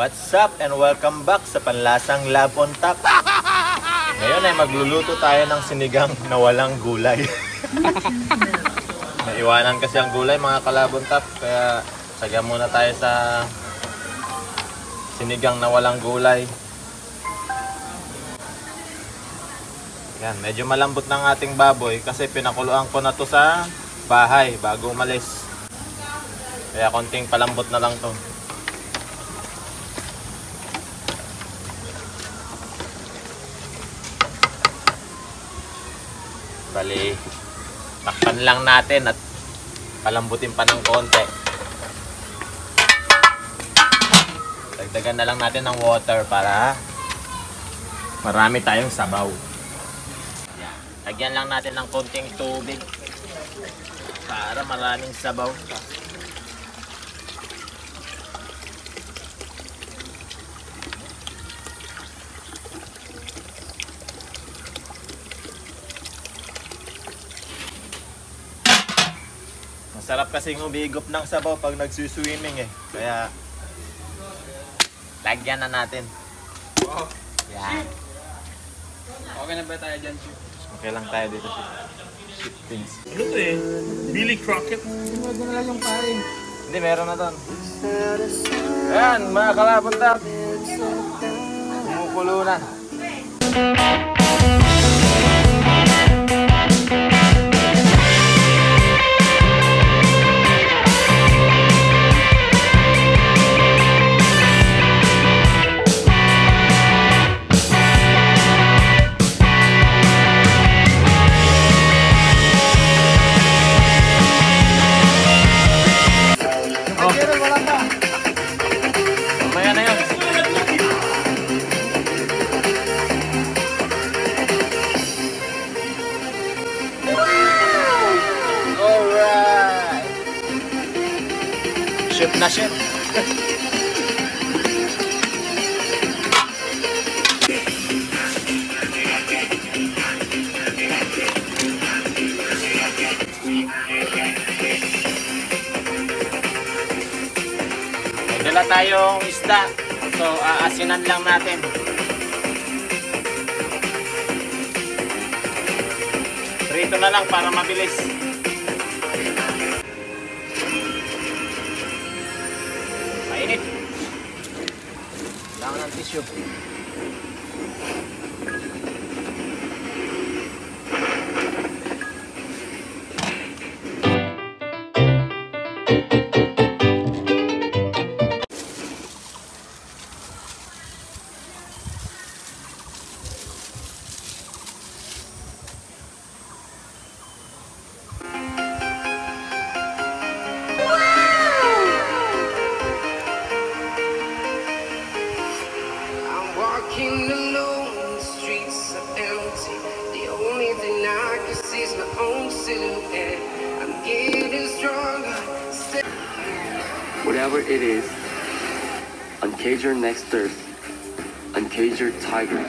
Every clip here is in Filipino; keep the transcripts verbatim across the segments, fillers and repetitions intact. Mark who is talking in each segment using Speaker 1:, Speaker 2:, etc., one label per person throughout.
Speaker 1: What's up and welcome back sa Panlasang Love on Top. Ngayon ay magluluto tayo ng sinigang na walang gulay. Naiwanan kasi ang gulay mga ka-Love on Top, kaya sagya muna tayo sa sinigang na walang gulay. Yan, medyo malambot ng ating baboy kasi pinakuluan ko na to sa bahay bago umalis. Kaya konting palambot na lang to. Bali, takpan lang natin at palambutin pa ng konti. Dagdagan na lang natin ng water para marami tayong sabaw. Lagyan lang natin ng konting tubig para maraming sabaw. Masarap kasing humigop ng sabaw pag nagsuswimming eh. Kaya lagyan na natin.
Speaker 2: Wow.
Speaker 1: Yan.
Speaker 2: Okay na ba tayo dyan, Chip?
Speaker 1: Okay lang tayo dito, Chip. Chip things.
Speaker 2: Ano to eh? Billy Crockett? Huwag na lang yung paring.
Speaker 1: Hindi, meron na doon. Ayan, mga ka-Love on Top. Kumukulo na. Chef na chef. May dala tayong isda. So, aasinan lang natin. Prito na lang para mabilis. Mainit. Kailangan ng tissue.
Speaker 3: Walking alone, the streets are empty. The only thing I can see is my own silhouette. I'm getting stronger.
Speaker 4: Whatever it is, uncage your next thirst, uncage your tiger.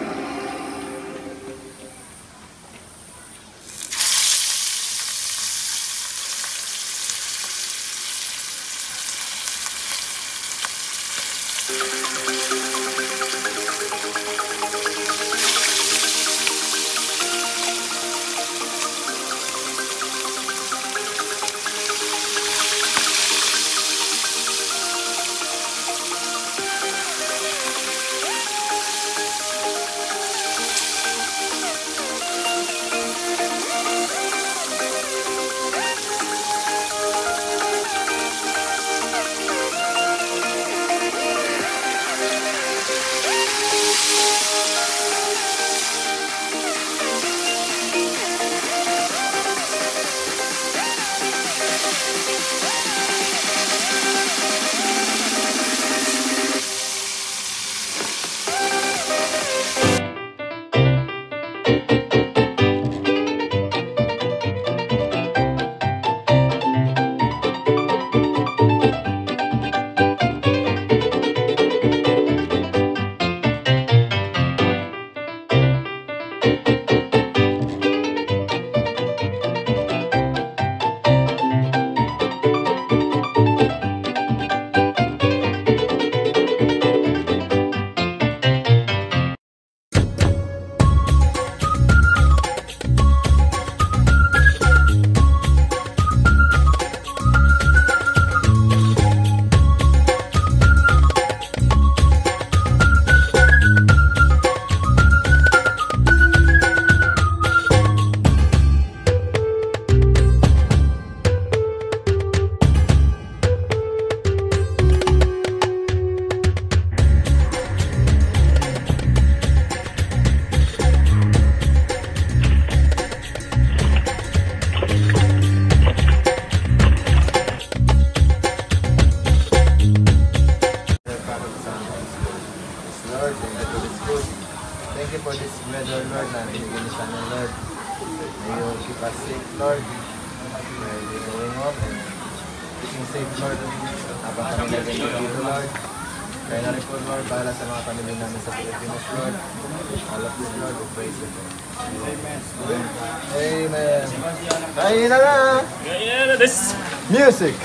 Speaker 1: us safe, Lord. While we're going off and keeping safe, Lord. Habang kami naging dito, Lord. Kaya na rin po, Lord, para sa mga pamilya namin sa Pilipinas, Lord. All of this, Lord, we praise you, Lord. Amen. Amen. Kain na na!
Speaker 2: Kain na this!
Speaker 1: Music!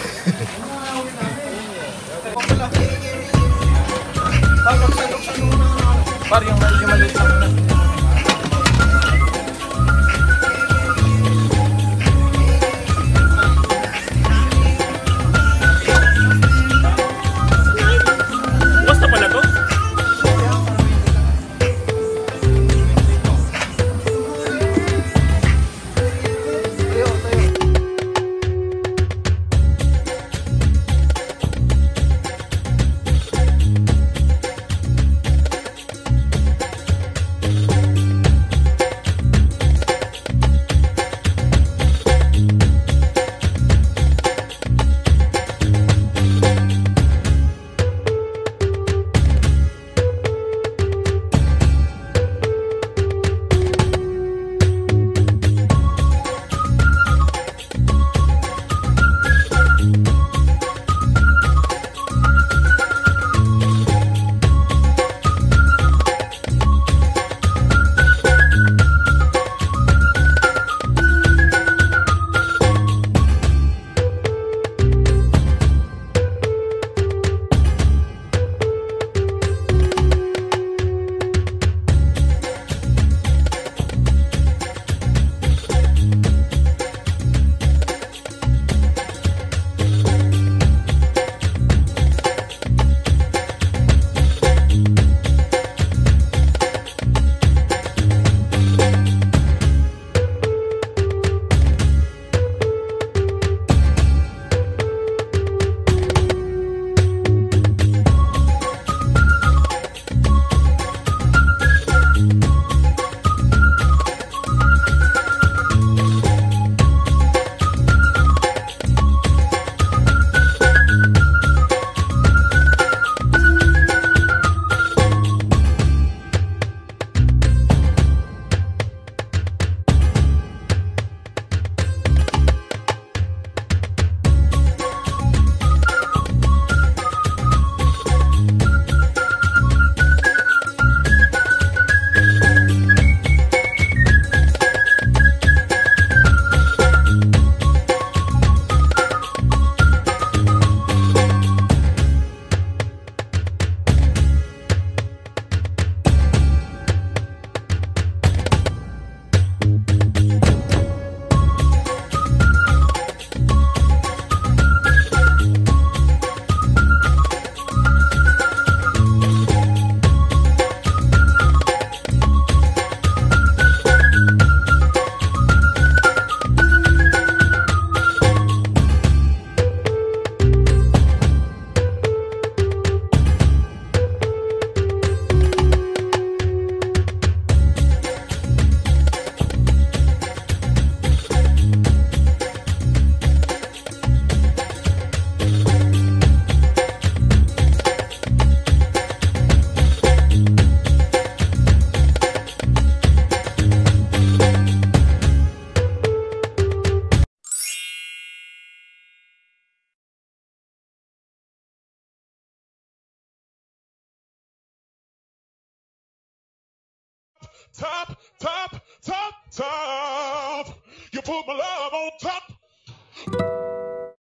Speaker 2: Par, yung maliit lang na. Basta pala to?
Speaker 5: Top, top, top, top. You put my love on top.